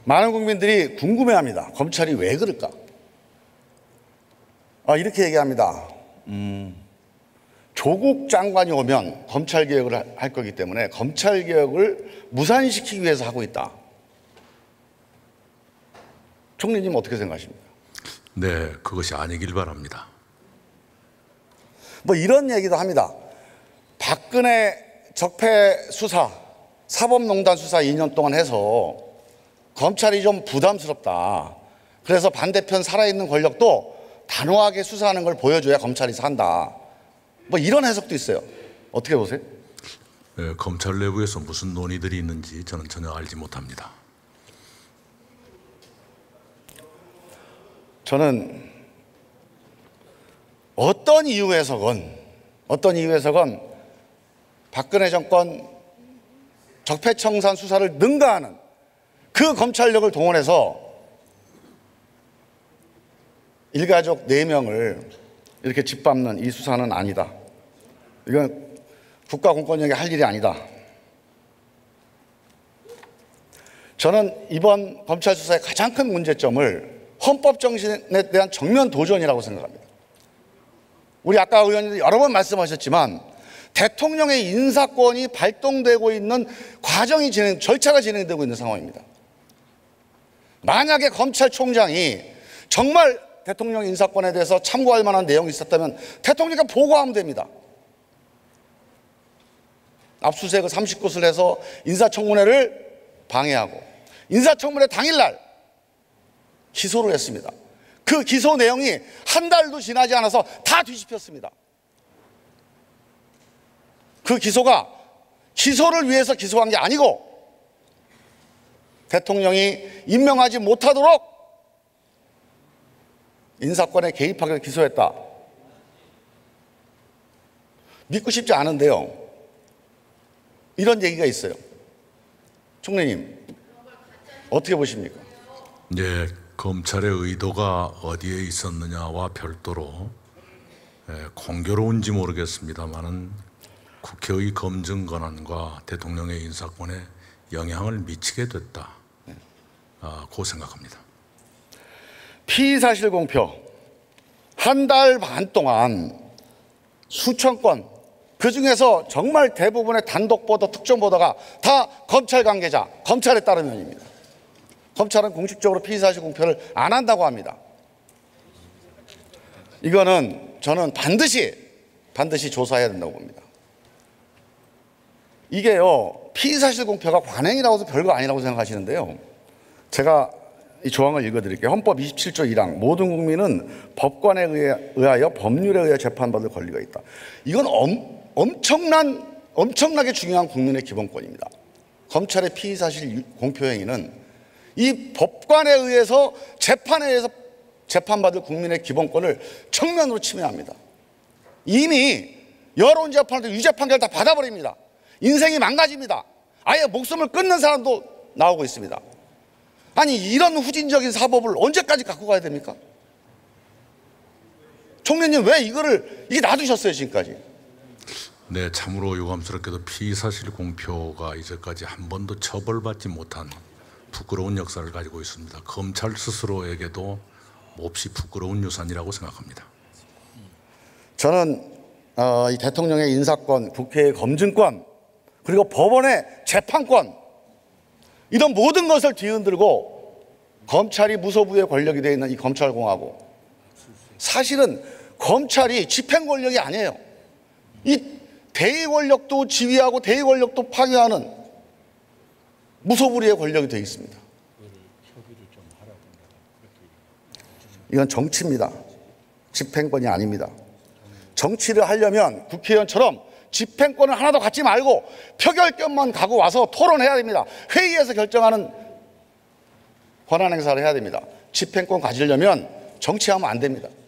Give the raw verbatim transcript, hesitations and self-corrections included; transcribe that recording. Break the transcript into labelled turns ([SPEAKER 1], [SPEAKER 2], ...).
[SPEAKER 1] 많은 국민들이 궁금해합니다. 검찰이 왜 그럴까? 아, 이렇게 얘기합니다. 음, 조국 장관이 오면 검찰개혁을 할 거기 때문에 검찰개혁을 무산시키기 위해서 하고 있다. 총리님 어떻게 생각하십니까?
[SPEAKER 2] 네, 그것이 아니길 바랍니다.
[SPEAKER 1] 뭐 이런 얘기도 합니다. 박근혜 적폐 수사, 사법농단 수사 이 년 동안 해서 검찰이 좀 부담스럽다. 그래서 반대편 살아있는 권력도 단호하게 수사하는 걸 보여줘야 검찰이 산다. 뭐 이런 해석도 있어요. 어떻게 보세요?
[SPEAKER 2] 네, 검찰 내부에서 무슨 논의들이 있는지 저는 전혀 알지 못합니다.
[SPEAKER 1] 저는 어떤 이유에서건 어떤 이유에서건 박근혜 정권 적폐청산 수사를 능가하는 그 검찰력을 동원해서 일가족 네 명을 이렇게 짓밟는 이 수사는 아니다. 이건 국가 공권력이 할 일이 아니다. 저는 이번 검찰 수사의 가장 큰 문제점을 헌법 정신에 대한 정면 도전이라고 생각합니다. 우리 아까 의원님도 여러 번 말씀하셨지만 대통령의 인사권이 발동되고 있는 과정이 진행, 절차가 진행되고 있는 상황입니다. 만약에 검찰총장이 정말 대통령 인사권에 대해서 참고할 만한 내용이 있었다면 대통령께 보고하면 됩니다. 압수수색을 삼십 곳을 해서 인사청문회를 방해하고 인사청문회 당일날 기소를 했습니다. 그 기소 내용이 한 달도 지나지 않아서 다 뒤집혔습니다. 그 기소가 기소를 위해서 기소한 게 아니고 대통령이 임명하지 못하도록 인사권에 개입하기를 기소했다. 믿고 싶지 않은데요. 이런 얘기가 있어요. 총리님, 어떻게 보십니까?
[SPEAKER 2] 네, 검찰의 의도가 어디에 있었느냐와 별도로 공교로운지 모르겠습니다만은 국회의 검증 권한과 대통령의 인사권에 영향을 미치게 됐다. 아, 고 생각합니다.
[SPEAKER 1] 피의사실 공표 한 달 반 동안 수천 건, 그중에서 정말 대부분의 단독 보도, 특정 보도가 다 검찰 관계자, 검찰에 따른 면입니다. 검찰은 공식적으로 피의사실 공표를 안 한다고 합니다. 이거는 저는 반드시 반드시 조사해야 된다고 봅니다. 이게요, 피의사실 공표가 관행이라고 해서 별거 아니라고 생각하시는데요. 제가 이 조항을 읽어드릴게요. 헌법 이십칠 조 일 항 모든 국민은 법관에 의하여 법률에 의해 재판받을 권리가 있다. 이건 엄, 엄청난 엄청나게 중요한 국민의 기본권입니다. 검찰의 피의사실 공표 행위는 이 법관에 의해서 재판에 의해서 재판받을 국민의 기본권을 정면으로 침해합니다. 이미 여론 재판에서 유죄 판결 다 받아버립니다. 인생이 망가집니다. 아예 목숨을 끊는 사람도 나오고 있습니다. 아니, 이런 후진적인 사법을 언제까지 갖고 가야 됩니까? 총리님, 왜 이거를 이게 놔두셨어요, 지금까지?
[SPEAKER 2] 네, 참으로 유감스럽게도 피의사실 공표가 이제까지 한 번도 처벌받지 못한 부끄러운 역사를 가지고 있습니다. 검찰 스스로에게도 몹시 부끄러운 유산이라고 생각합니다.
[SPEAKER 1] 저는 어, 이 대통령의 인사권, 국회의 검증권, 그리고 법원의 재판권, 이런 모든 것을 뒤흔들고 검찰이 무소부의 권력이 되어 있는 이 검찰공화국, 사실은 검찰이 집행 권력이 아니에요. 이 대의 권력도 지휘하고 대의 권력도 파괴하는 무소불위의 권력이 되어 있습니다. 이건 정치입니다. 집행권이 아닙니다. 정치를 하려면 국회의원처럼 집행권을 하나도 갖지 말고 표결권만 가고 와서 토론해야 됩니다. 회의에서 결정하는 권한 행사를 해야 됩니다. 집행권 가지려면 정치하면 안 됩니다.